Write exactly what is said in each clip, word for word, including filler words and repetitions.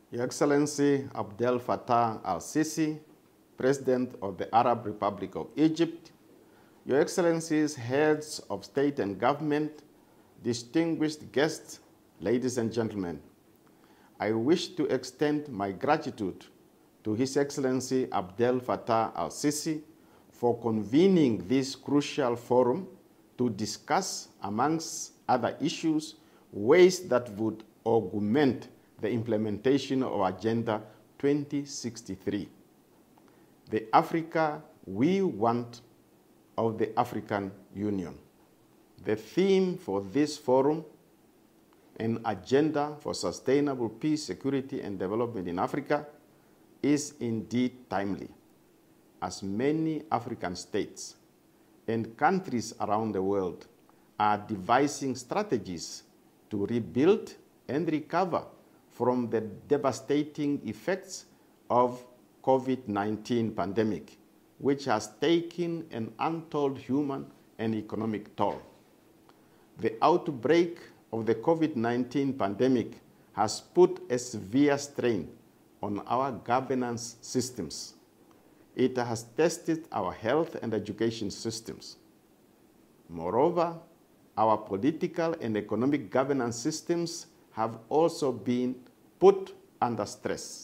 Your Excellency Abdel Fattah al-Sisi, President of the Arab Republic of Egypt, Your Excellencies, heads of state and government, distinguished guests, ladies and gentlemen, I wish to extend my gratitude to His Excellency Abdel Fattah al-Sisi for convening this crucial forum to discuss, amongst other issues, ways that would augment the implementation of Agenda twenty sixty-three. The Africa we want of the African Union. The theme for this forum, an agenda for sustainable peace, security, and development in Africa, is indeed timely, as many African states and countries around the world are devising strategies to rebuild and recover from the devastating effects of COVID nineteen pandemic, which has taken an untold human and economic toll. The outbreak of the COVID nineteen pandemic has put a severe strain on our governance systems. It has tested our health and education systems. Moreover, our political and economic governance systems have also been put under stress.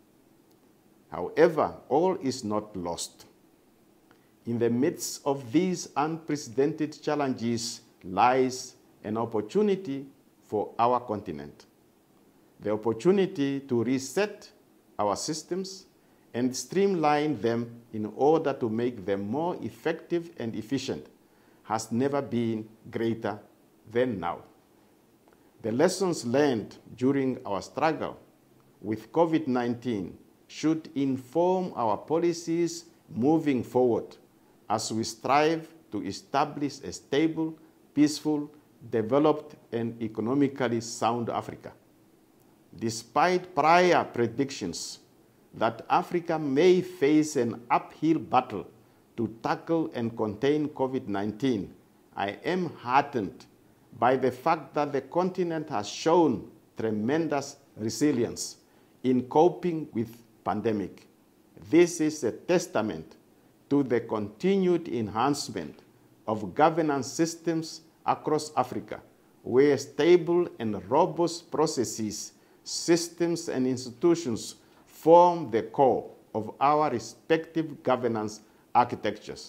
However, all is not lost. In the midst of these unprecedented challenges lies an opportunity for our continent. The opportunity to reset our systems and streamline them in order to make them more effective and efficient has never been greater than now. The lessons learned during our struggle with COVID nineteen should inform our policies moving forward as we strive to establish a stable, peaceful, developed, and economically sound Africa. Despite prior predictions that Africa may face an uphill battle to tackle and contain COVID nineteen, I am heartened by the fact that the continent has shown tremendous resilience in coping with pandemic. This is a testament to the continued enhancement of governance systems across Africa, where stable and robust processes, systems, and institutions form the core of our respective governance architectures.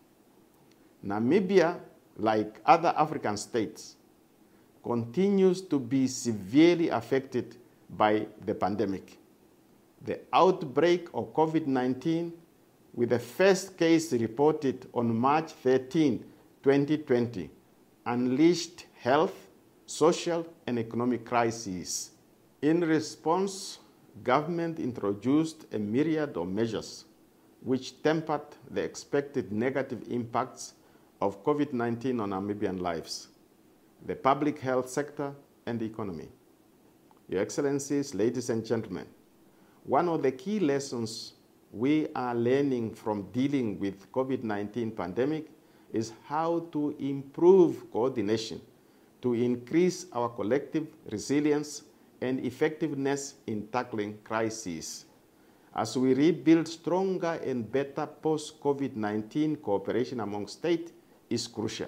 Namibia, like other African states, continues to be severely affected by the pandemic. The outbreak of COVID nineteen, with the first case reported on March thirteenth, twenty twenty, unleashed health, social, and economic crises. In response, government introduced a myriad of measures which tempered the expected negative impacts of COVID nineteen on Namibian lives, the public health sector, and the economy. Your Excellencies, ladies and gentlemen, one of the key lessons we are learning from dealing with COVID nineteen pandemic is how to improve coordination to increase our collective resilience and effectiveness in tackling crises. As we rebuild stronger and better post-COVID nineteen cooperation among states is crucial.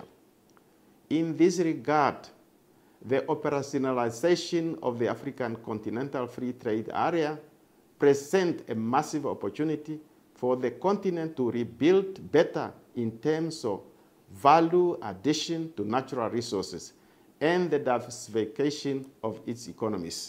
In this regard, the operationalization of the African Continental Free Trade Area presents a massive opportunity for the continent to rebuild better in terms of value addition to natural resources and the diversification of its economies.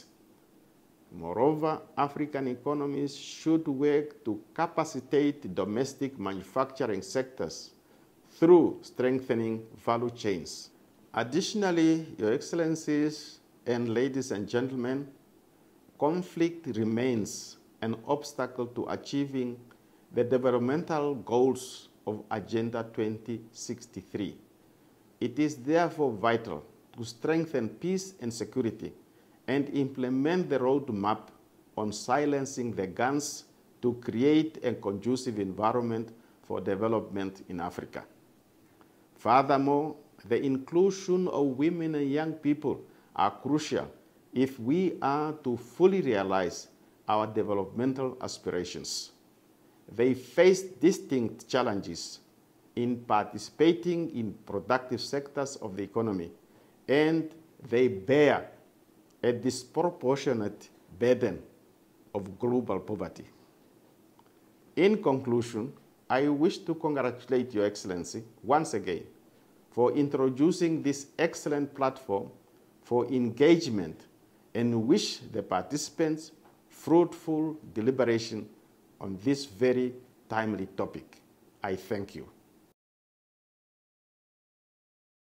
Moreover, African economies should work to capacitate domestic manufacturing sectors through strengthening value chains. Additionally, Your Excellencies and ladies and gentlemen, conflict remains an obstacle to achieving the developmental goals of Agenda twenty sixty-three. It is therefore vital to strengthen peace and security and implement the roadmap on silencing the guns to create a conducive environment for development in Africa. Furthermore, the inclusion of women and young people are crucial if we are to fully realize our developmental aspirations. They face distinct challenges in participating in productive sectors of the economy, and they bear a disproportionate burden of global poverty. In conclusion, I wish to congratulate Your Excellency once again for introducing this excellent platform for engagement and wish the participants fruitful deliberation on this very timely topic. I thank you.